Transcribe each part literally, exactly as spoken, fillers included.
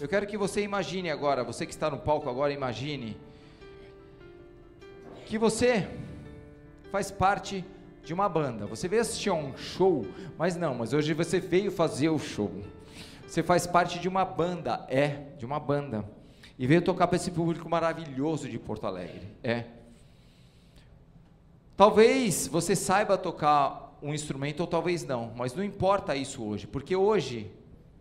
Eu quero que você imagine agora, você que está no palco agora, imagine que você faz parte de uma banda. Você veio assistir a um show, mas não, mas hoje você veio fazer o show. Você faz parte de uma banda, é, de uma banda. E veio tocar para esse público maravilhoso de Porto Alegre, é. Talvez você saiba tocar um instrumento ou talvez não, mas não importa isso hoje, porque hoje,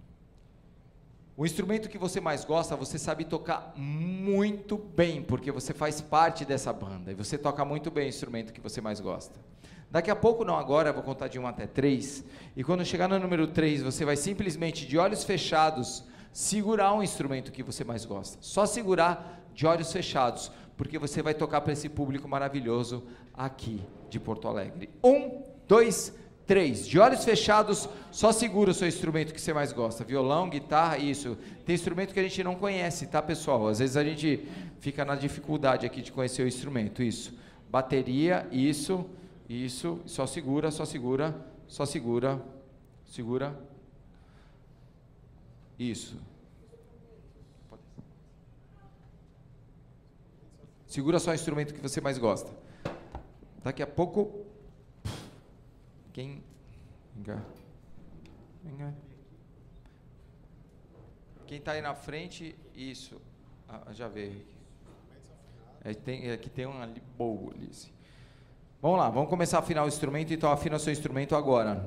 o instrumento que você mais gosta, você sabe tocar muito bem, porque você faz parte dessa banda, e você toca muito bem o instrumento que você mais gosta. Daqui a pouco, não agora, eu vou contar de um até três, e quando chegar no número três, você vai simplesmente, de olhos fechados, segurar um instrumento que você mais gosta. Só segurar de olhos fechados, porque você vai tocar para esse público maravilhoso aqui de Porto Alegre. Um, dois, três. De olhos fechados, só segura o seu instrumento que você mais gosta. Violão, guitarra, isso. Tem instrumento que a gente não conhece, tá, pessoal? Às vezes a gente fica na dificuldade aqui de conhecer o instrumento, isso. Bateria, isso, isso. Só segura, só segura, só segura, segura. Isso. Segura só o instrumento que você mais gosta. Daqui a pouco, quem... Quem está aí na frente, isso. Ah, já veio. É, tem, aqui tem um ali, boa, Alice. Vamos lá, vamos começar a afinar o instrumento, então afina o seu instrumento agora.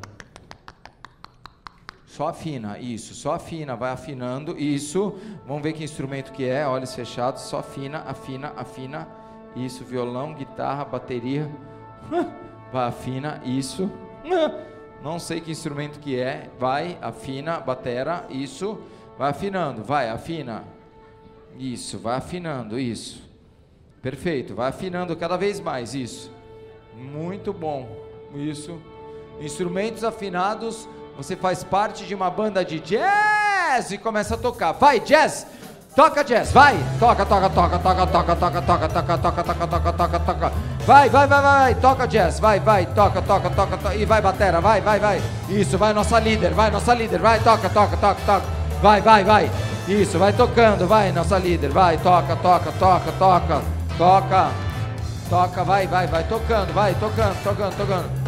Só afina, isso, só afina, vai afinando, isso. Vamos ver que instrumento que é, olhos fechados, só afina, afina, afina. Isso, violão, guitarra, bateria. Vai, afina, isso. Não sei que instrumento que é, vai, afina, batera, isso. Vai afinando, vai, afina. Isso, vai afinando, isso. Perfeito, vai afinando cada vez mais, isso. Muito bom, isso. Instrumentos afinados. Você faz parte de uma banda de jazz e começa a tocar. Vai, jazz! Toca jazz, vai! Toca, toca, toca, toca, toca, toca, toca, toca, toca, toca, toca, toca, toca. Vai, vai, vai, vai, toca jazz, vai, vai, toca, toca, toca, toca. E vai, batera, vai, vai, vai. Isso, vai, nossa líder, vai, nossa líder, vai, toca, toca, toca, toca. Vai, vai, vai. Isso, vai tocando, vai, nossa líder, vai, toca, toca, toca, toca, toca. Toca, vai, vai, vai, tocando, vai, tocando, tocando, tocando.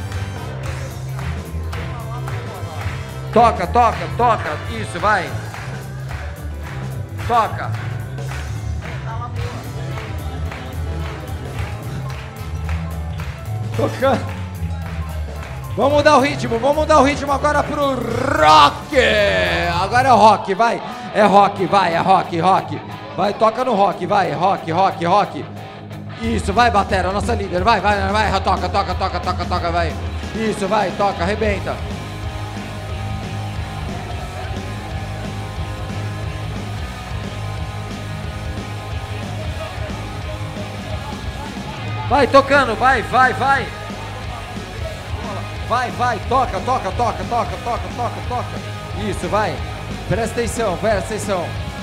Toca, toca, toca, isso, vai. Toca. Tocando. Vamos mudar o ritmo, vamos mudar o ritmo agora pro rock. Agora é rock, vai. É rock, vai, é rock, rock. Vai, toca no rock, vai, rock, rock, rock. Isso, vai, batera, nossa líder, vai, vai, vai, toca, toca, toca, toca, toca, vai. Isso, vai, toca, arrebenta. Vai tocando, vai, vai, vai. Vai, vai, toca, toca, toca, toca, toca, toca, toca. Isso, vai. Presta atenção, presta atenção.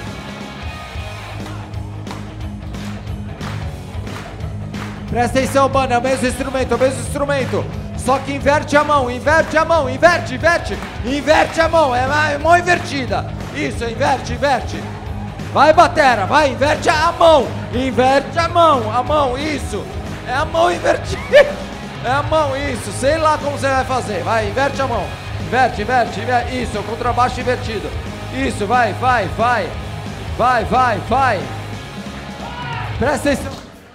Presta atenção, banda, é o mesmo instrumento, é o mesmo instrumento. Só que inverte a mão, inverte a mão, inverte, inverte. Inverte a mão, é a mão invertida. Isso, inverte, inverte. Vai, batera, vai, inverte a mão. Inverte a mão, a mão, isso. É a mão invertida. É a mão, isso. Sei lá como você vai fazer. Vai, inverte a mão. Inverte, inverte, inverte. Isso, contrabaixo invertido. Isso, vai, vai, vai. Vai, vai, vai. Presta atenção.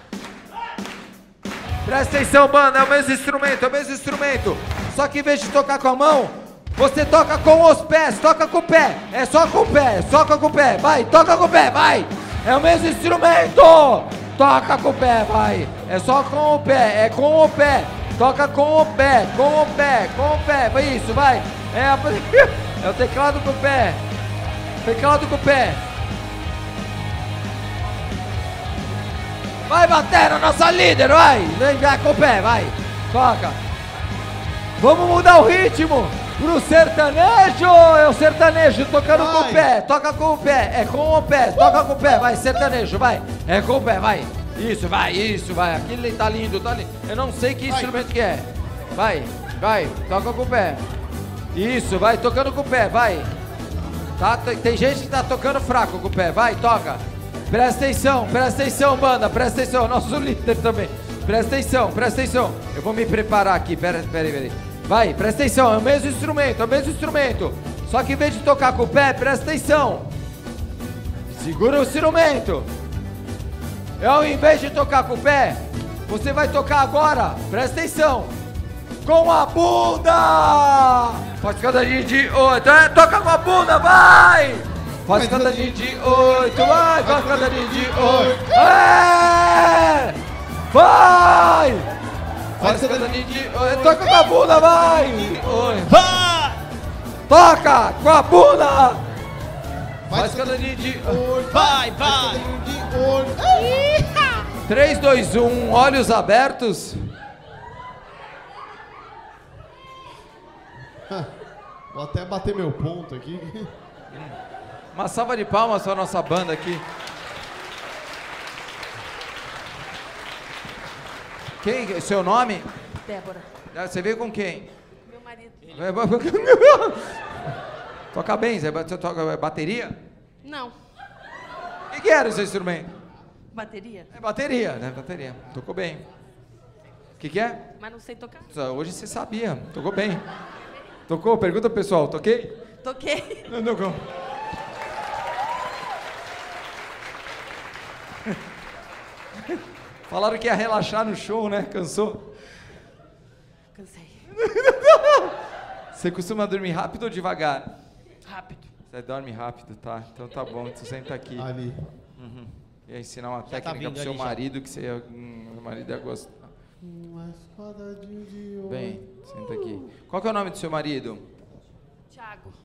Presta atenção, banda. É o mesmo instrumento, é o mesmo instrumento. Só que em vez de tocar com a mão, você toca com os pés. Toca com o pé. É só com o pé. Toca com o pé. Vai, toca com o pé. Vai. É o mesmo instrumento. Toca com o pé, vai. É só com o pé, é com o pé. Toca com o pé, com o pé, com o pé. Vai, isso, vai. É, a... é o teclado com o pé. Teclado com o pé. Vai, batera, nossa líder, vai. Vem cá com o pé, vai. Toca. Vamos mudar o ritmo pro sertanejo. É o sertanejo tocando vai. Com o pé. Toca com o pé, é com o pé. Toca com o pé, vai, sertanejo, vai. É com o pé, vai. Isso, vai, isso, vai. Aquilo tá lindo, tá lindo. Eu não sei que instrumento vai. Que é. Vai, vai, toca com o pé. Isso, vai, tocando com o pé, vai. Tá? Tem gente que tá tocando fraco com o pé. Vai, toca. Presta atenção, presta atenção, banda. Presta atenção. Nosso líder também. Presta atenção, presta atenção. Eu vou me preparar aqui. Pera, pera aí, pera aí. Vai, presta atenção. É o mesmo instrumento, é o mesmo instrumento. Só que em vez de tocar com o pé, presta atenção. Segura o instrumento. Eu, em vez de tocar com o pé, você vai tocar agora. Presta atenção. Com a bunda. Faz cantadinho de oito. É, toca com a bunda, vai. Faz cantadinho de oito, vai. Faz cantadinho de oito. É. Vai. Faz cantadinho de oito. Toca com a bunda, vai. Vai. Toca com a bunda. Faz cantadinho de oito. Vai, vai. três, dois, um, olhos abertos. Vou até bater meu ponto aqui. Uma salva de palmas para a nossa banda aqui. Quem? Seu nome? Débora. Você veio com quem? Meu marido. Toca bem, você toca bateria? Não. O que, que era o seu instrumento? Bateria? É bateria, né? Bateria. Tocou bem. O que, que é? Mas não sei tocar. Hoje você sabia. Tocou bem. Tocou? Pergunta pro pessoal. Toquei? Toquei. Não tocou. Falaram que ia relaxar no show, né? Cansou? Cansei. Você costuma dormir rápido ou devagar? Rápido. Você dorme rápido, tá? Então tá bom, você senta aqui. Ali. Uhum. Ia ensinar uma tá técnica vindo pro seu ali já. marido que você ia, hum, meu marido ia gostar. Uma espadadinha de ouro. Bem, senta aqui. Qual que é o nome do seu marido? Thiago.